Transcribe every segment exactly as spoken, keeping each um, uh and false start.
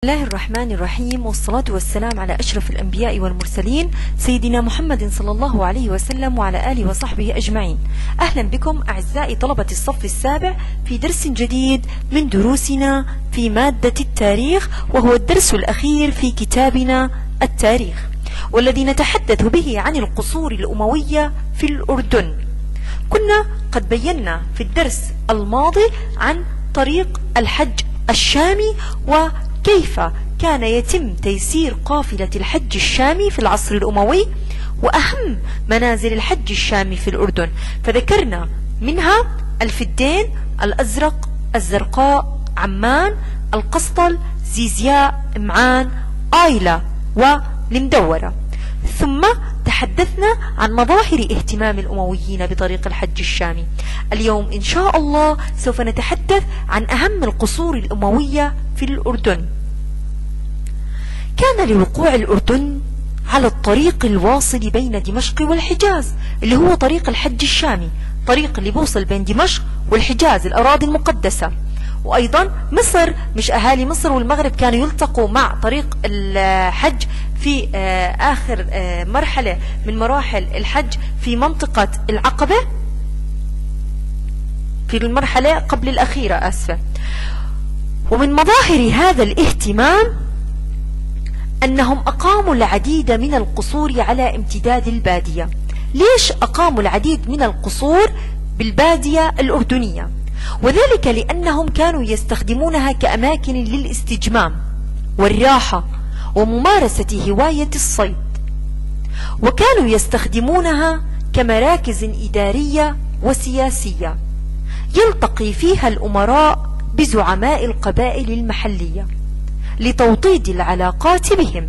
بسم الله الرحمن الرحيم، والصلاة والسلام على أشرف الأنبياء والمرسلين سيدنا محمد صلى الله عليه وسلم وعلى آله وصحبه أجمعين. أهلا بكم أعزائي طلبة الصف السابع في درس جديد من دروسنا في مادة التاريخ، وهو الدرس الأخير في كتابنا التاريخ، والذي نتحدث به عن القصور الأموية في الأردن. كنا قد بينا في الدرس الماضي عن طريق الحج الشامي و كيف كان يتم تيسير قافلة الحج الشامي في العصر الأموي، وأهم منازل الحج الشامي في الأردن، فذكرنا منها الفدين، الأزرق، الزرقاء، عمان، القسطل، زيزياء، معان، آيلة والمدورة. ثم تحدثنا عن مظاهر اهتمام الأمويين بطريق الحج الشامي. اليوم إن شاء الله سوف نتحدث عن أهم القصور الأموية في الأردن. كان لوقوع الأردن على الطريق الواصل بين دمشق والحجاز، اللي هو طريق الحج الشامي، طريق اللي بوصل بين دمشق والحجاز، الأراضي المقدسة. وأيضا مصر، مش أهالي مصر والمغرب كانوا يلتقوا مع طريق الحج في آخر مرحلة من مراحل الحج في منطقة العقبة، في المرحلة قبل الأخيرة آسفة. ومن مظاهر هذا الاهتمام أنهم أقاموا العديد من القصور على امتداد البادية. ليش أقاموا العديد من القصور بالبادية الأردنية؟ وذلك لأنهم كانوا يستخدمونها كأماكن للاستجمام والراحة وممارسة هواية الصيد، وكانوا يستخدمونها كمراكز إدارية وسياسية يلتقي فيها الأمراء بزعماء القبائل المحلية لتوطيد العلاقات بهم.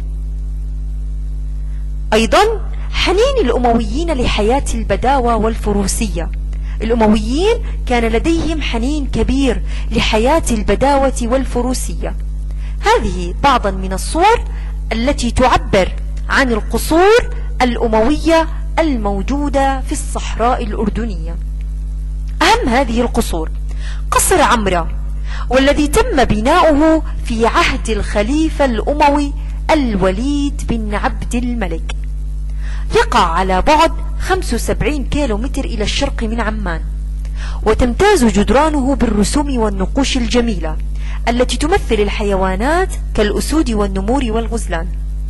أيضا حنين الأمويين لحياة البداوة والفروسية. الأمويين كان لديهم حنين كبير لحياة البداوة والفروسية. هذه بعضا من الصور التي تعبر عن القصور الأموية الموجودة في الصحراء الأردنية. أهم هذه القصور قصر عمرة، والذي تم بناؤه في عهد الخليفة الأموي الوليد بن عبد الملك. يقع على بعد خمسة وسبعين كيلو متر إلى الشرق من عمان، وتمتاز جدرانه بالرسوم والنقوش الجميلة التي تمثل الحيوانات كالأسود والنمور والغزلان.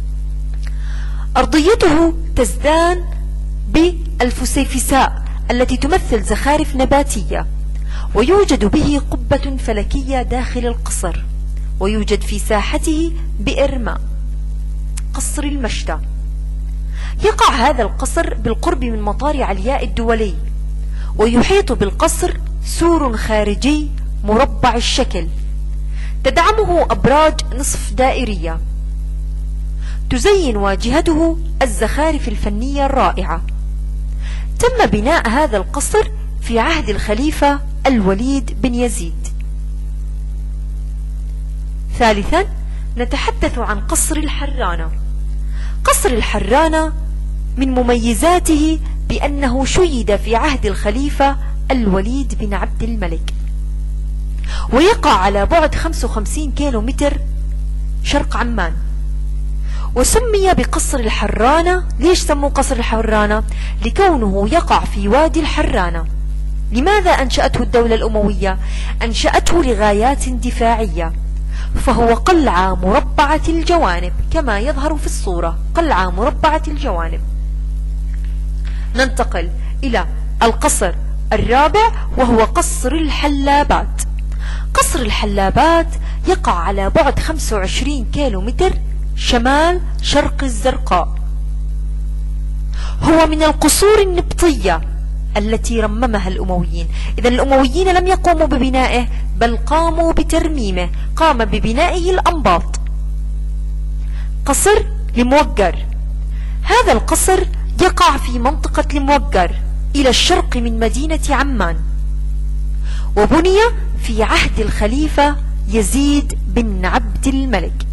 أرضيته تزدان بالفسيفساء التي تمثل زخارف نباتية، ويوجد به قبة فلكية داخل القصر، ويوجد في ساحته بئر ماء. قصر المشتى. يقع هذا القصر بالقرب من مطار علياء الدولي، ويحيط بالقصر سور خارجي مربع الشكل تدعمه أبراج نصف دائرية تزين واجهته الزخارف الفنية الرائعة. تم بناء هذا القصر في عهد الخليفة الوليد بن يزيد. ثالثا نتحدث عن قصر الحرانة. قصر الحرانة من مميزاته بأنه شيد في عهد الخليفة الوليد بن عبد الملك، ويقع على بعد خمسة وخمسين كيلو متر شرق عمان، وسمي بقصر الحرانة. ليش سموا قصر الحرانة؟ لكونه يقع في وادي الحرانة. لماذا أنشأته الدولة الأموية؟ أنشأته لغايات دفاعية، فهو قلعة مربعة الجوانب كما يظهر في الصورة، قلعة مربعة الجوانب. ننتقل إلى القصر الرابع، وهو قصر الحلابات. قصر الحلابات يقع على بعد خمسة وعشرين كيلو متر شمال شرق الزرقاء. هو من القصور النبطية التي رممها الأمويين. إذا الأمويين لم يقوموا ببنائه، بل قاموا بترميمه، قام ببنائه الأنباط. قصر الموقر. هذا القصر يقع في منطقة الموقر إلى الشرق من مدينة عمان، وبني في عهد الخليفة يزيد بن عبد الملك.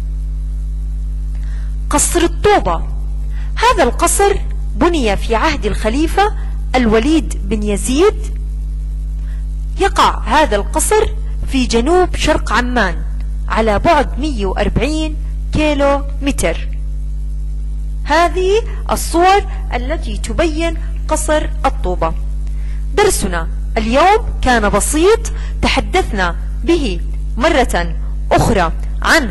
قصر الطوبة. هذا القصر بني في عهد الخليفة الوليد بن يزيد. يقع هذا القصر في جنوب شرق عمان على بعد مئة وأربعين كيلو متر. هذه الصور التي تبين قصر الطوبة. درسنا اليوم كان بسيط، تحدثنا به مرة أخرى عن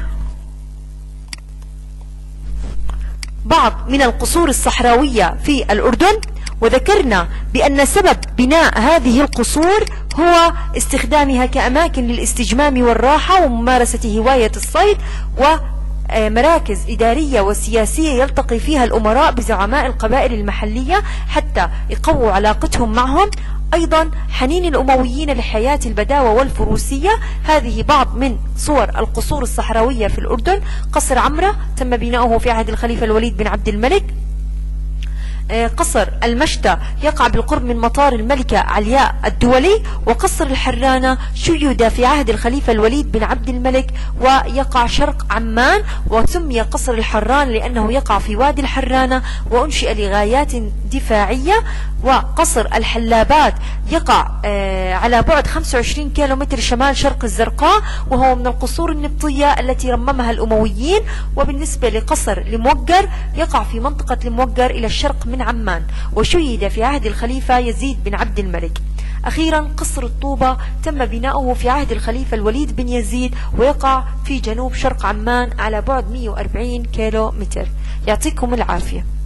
بعض من القصور الصحراوية في الأردن، وذكرنا بأن سبب بناء هذه القصور هو استخدامها كأماكن للاستجمام والراحة وممارسة هواية الصيد، ومراكز إدارية وسياسية يلتقي فيها الأمراء بزعماء القبائل المحلية حتى يقووا علاقتهم معهم. أيضا حنين الأمويين لحياة البداوة والفروسية. هذه بعض من صور القصور الصحراوية في الأردن. قصر عمرة تم بناؤه في عهد الخليفة الوليد بن عبد الملك. قصر المشتى يقع بالقرب من مطار الملكة علياء الدولي. وقصر الحرانة شيد في عهد الخليفة الوليد بن عبد الملك ويقع شرق عمان، وسمي قصر الحران لأنه يقع في وادي الحرانة وأنشئ لغايات دفاعية. وقصر الحلابات يقع على بعد خمسة وعشرين كيلومتر شمال شرق الزرقاء، وهو من القصور النبطية التي رممها الأمويين. وبالنسبة لقصر الموقر يقع في منطقة الموقر إلى الشرق من عمان، وشيد في عهد الخليفة يزيد بن عبد الملك. أخيرا قصر الطوبة تم بناؤه في عهد الخليفة الوليد بن يزيد، ويقع في جنوب شرق عمان على بعد مئة وأربعين كيلو متر. يعطيكم العافية.